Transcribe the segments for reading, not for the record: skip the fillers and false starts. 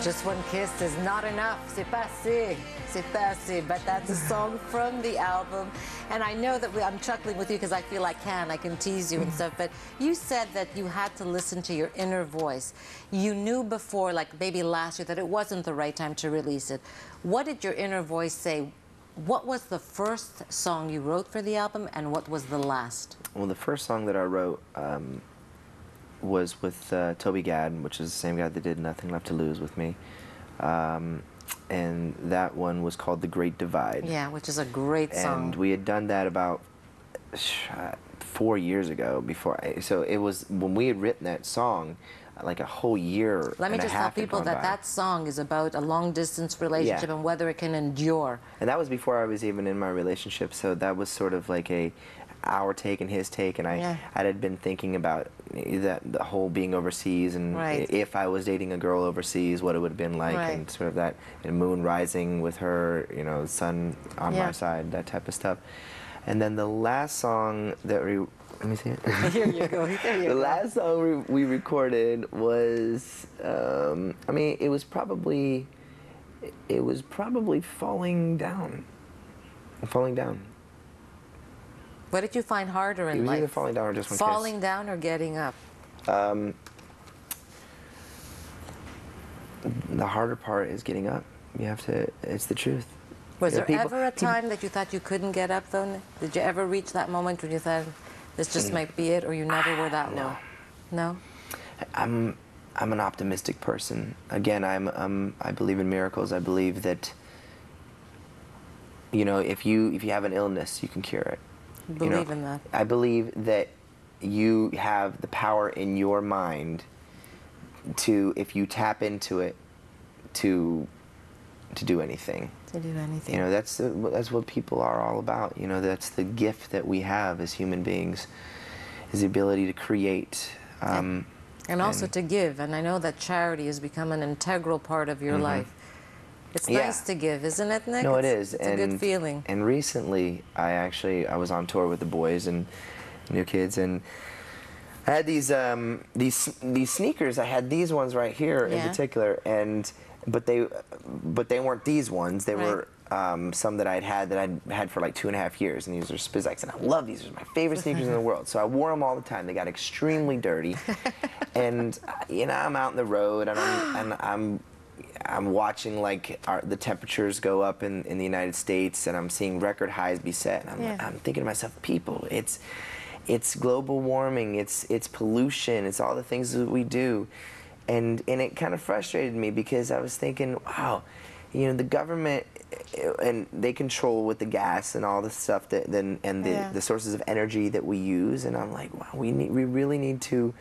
Just One Kiss is not enough. C'est pas assez. C'est pas assez. But that's a song from the album. And I know that I'm chuckling with you because I feel I can tease you and stuff. But you said that you had to listen to your inner voice. You knew before, like maybe last year, that it wasn't the right time to release it. What did your inner voice say? What was the first song you wrote for the album, and what was the last? Well, the first song that I wrote was with Toby Gad, which is the same guy that did Nothing Left to Lose with me. And that one was called The Great Divide. Yeah, which is a great song. And we had done that about 4 years ago so it was when we had written that song, like a whole year. Let me just tell people that that song is about a long-distance relationship and whether it can endure. And that was before I was even in my relationship, so that was sort of like our take and his take, and I had been thinking about the whole being overseas, and if I was dating a girl overseas, what it would have been like, and sort of that moon rising with her, you know, sun on my side, that type of stuff. And then the last song that let me see it. Here you go. The last song we recorded was, I mean, it was probably Falling Down. Falling Down. What did you find harder in life? It was either falling down or just one kiss. Falling down or getting up? The harder part is getting up. You have to, it's the truth. Was there ever a time that you thought you couldn't get up, though? Did you ever reach that moment when you thought, this just might be it, or you never were that low? No? I'm an optimistic person. Again, I believe in miracles. I believe that, you know, if you have an illness, you can cure it. Believe in that. I believe that you have the power in your mind to, if you tap into it, to do anything. To do anything. You know, that's what people are all about. You know, that's the gift that we have as human beings, is the ability to create. And also to give. And I know that charity has become an integral part of your life. It's nice to give, isn't it, Nick? No, it is. It's a good feeling. And recently, I was on tour with the boys and New Kids, and I had these sneakers. I had these ones right here in particular, but they weren't these ones. They were some that I'd had for like 2.5 years, and these are Spizikes, and I love these. These are my favorite sneakers in the world. So I wore them all the time. They got extremely dirty, and you know, I'm out on the road, and I'm watching like the temperatures go up in the United States, and I'm seeing record highs be set, and I'm thinking to myself, people, it's global warming, it's pollution, it's all the things that we do, and it kind of frustrated me because I was thinking, wow, you know, the government, and they control with the gas and all the stuff the sources of energy that we use, and I'm like, wow, we really need to.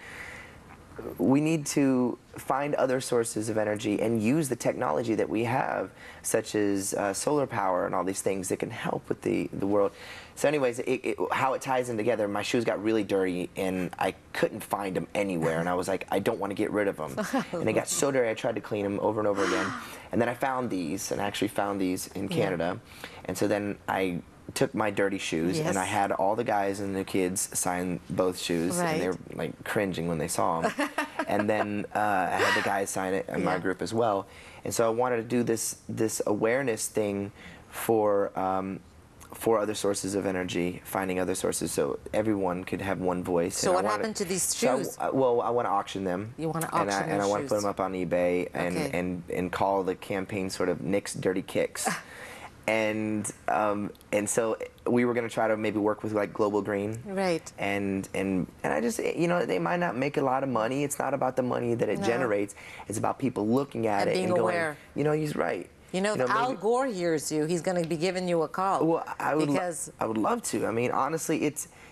We need to find other sources of energy and use the technology that we have, such as solar power and all these things that can help with the world. So anyways, how it ties in together, my shoes got really dirty and I couldn't find them anywhere, and I was like, I don't want to get rid of them. And they got so dirty, I tried to clean them over and over again. And then I found these, and I actually found these in Canada. And so then I took my dirty shoes, and I had all the guys and the kids sign both shoes, and they were like cringing when they saw them. And then I had the guys sign it in my group as well. And so I wanted to do this awareness thing for other sources of energy, finding other sources, so everyone could have one voice. So what happened to these shoes? Well, I want to auction them. You want to auction them? And I want to put them up on eBay and call the campaign sort of Nick's Dirty Kicks. And so we were going to try to maybe work with like Global Green, and I just, you know, they might not make a lot of money. It's not about the money that it generates. It's about people looking at it and going, aware. You know, he's right. You know, Al Gore hears you. He's going to be giving you a call. Well, I would love to. I mean, honestly,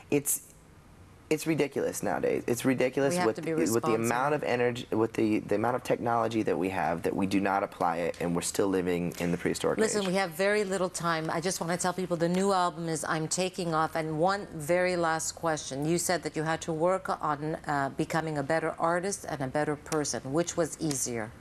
it's ridiculous nowadays. It's ridiculous with the amount of energy, with the amount of technology that we have, that we do not apply it, and we're still living in the prehistoric age. Listen, we have very little time. I just want to tell people the new album is I'm Taking Off. And one very last question. You said that you had to work on becoming a better artist and a better person. Which was easier?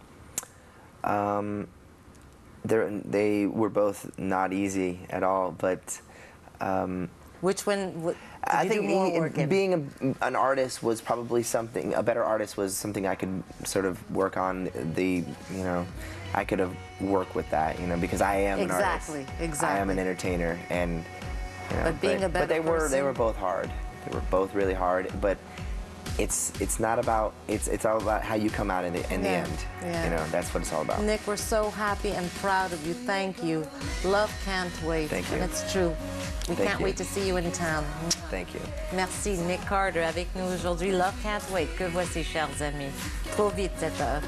They were both not easy at all, but which one? I you do think more work in? being an artist was probably something. A better artist was something I could sort of work on. I could have worked with that, because I am an artist. Exactly. I am an entertainer, and But being a better but they person. were both hard. They were both really hard, but it's not about it's all about how you come out in the end. Yeah. That's what it's all about. Nick, we're so happy and proud of you. Thank you. Love can't wait. Thank you. And it's true. We can't wait to see you in town. Thank you. Merci. Nick Carter avec nous aujourd'hui. Love can't wait. Que voici, chers amis. Trop vite cette heure.